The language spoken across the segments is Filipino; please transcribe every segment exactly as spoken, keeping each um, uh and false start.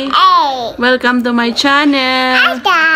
Hey! Welcome to my channel!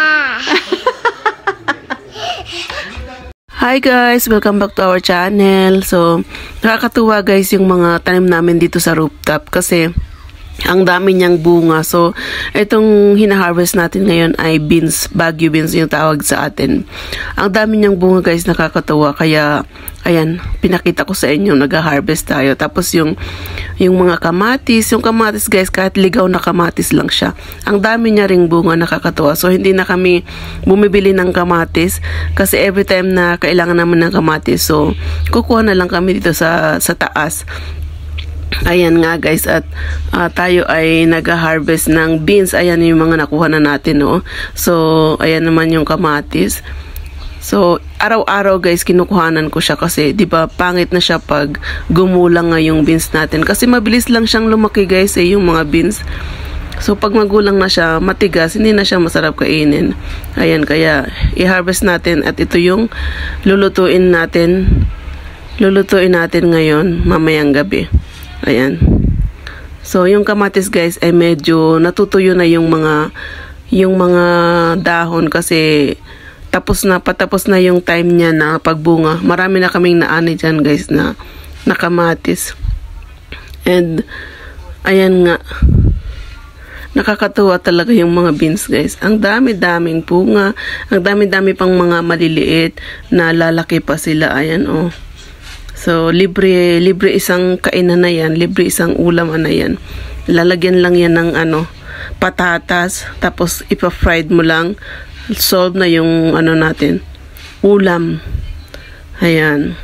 Hi guys! Welcome back to our channel. So, nakakatuwa guys yung mga tanim namin dito sa rooftop kasi ang dami niyang bunga. So, itong hina-harvest natin ngayon ay beans, Baguio beans yung tawag sa atin. Ang dami niyang bunga guys, nakakatuwa. Kaya, ayan, pinakita ko sa inyo, nag-harvest tayo. Tapos yung, yung mga kamatis, yung kamatis guys, kahit ligaw na kamatis lang siya. Ang dami niya ring bunga, nakakatuwa. So, hindi na kami bumibili ng kamatis kasi every time na kailangan naman ng kamatis, so, kukuha na lang kami dito sa, sa taas. Ayan nga guys, at uh, tayo ay nag-harvest ng beans. Ayan yung mga nakuha na natin, no? So, ayan naman yung kamatis. So, araw-araw guys, kinukuhanan ko siya kasi, di ba, pangit na siya pag gumulang nga yung beans natin. Kasi mabilis lang siyang lumaki guys, eh, yung mga beans. So, pag magulang na siya, matigas, hindi na siya masarap kainin. Ayan, kaya i-harvest natin at ito yung lulutuin natin. Lulutuin natin ngayon, mamayang gabi. Ayan. So, yung kamatis guys ay medyo natutuyo na yung mga yung mga dahon kasi tapos na, patapos na yung time niya na pagbunga. Marami na kaming naani dyan guys na, na kamatis. And, ayan nga. Nakakatuwa talaga yung mga beans guys. Ang dami-daming bunga. Ang dami-dami pang mga maliliit na lalaki pa sila. Ayan oh. So, libre, libre isang kainan na yan, libre isang ulam na yan. Lalagyan lang yan ng ano, patatas, tapos ipa-fried mo lang, solve na yung ano natin, ulam. Ayan.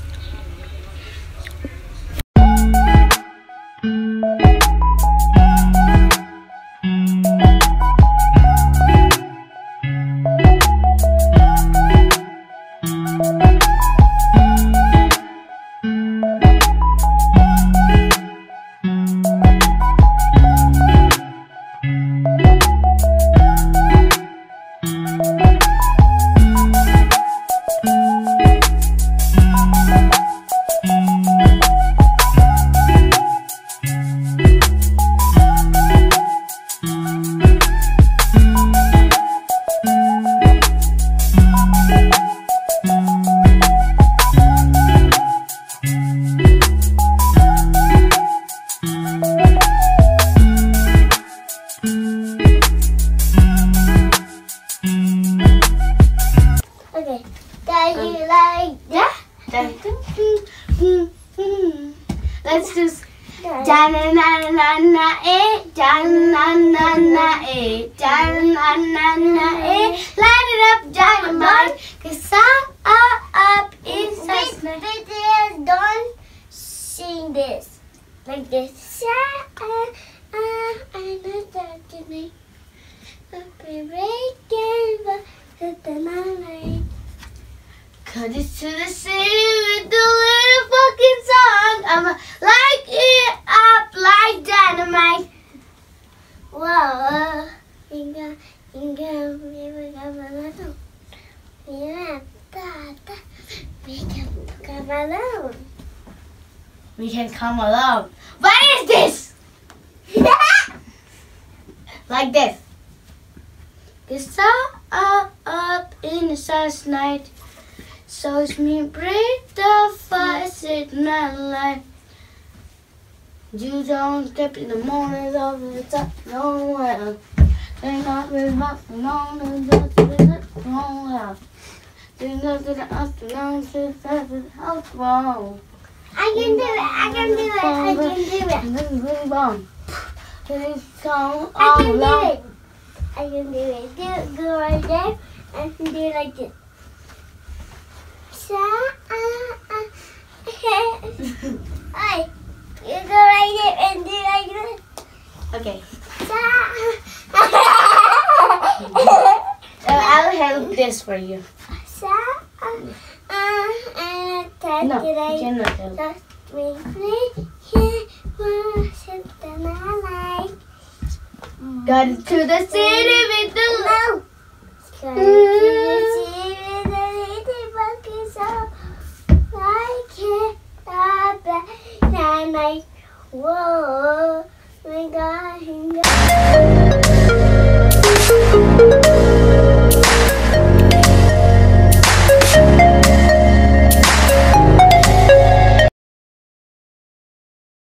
Let's do ja na na na na eh, ja na na na eh, ja na na na eh. Light it up, dynamite, 'cause I'm up inside. Wait, wait, wait, don't sing this like this. Ah, ah, I know that you make a breaking, but the night. Cut it to the city with the little fucking song. I'ma light it up like dynamite. Whoa, inga, inga, inga, malado. Inga, tata, we can come alone. We can come alone. What is this? Like this. Cause I'm up in the sun's night. So it's me break the fire, sit my life. You don't step in the morning of the top, nowhere. They not with up and on and just with it, nowhere. They go to the afternoon, sit at the house wall. I can do it, I can do it, I can do it. And then bring bomb. They song I all can do along. it. I can do it. Do it, go right there and do it like this. Hey, you go right there and do like this. Okay. So I'll help this for you. No, you cannot help. Got to the city with the love. Got to the city with the little bucket so I can't stop that. I'm like, whoa.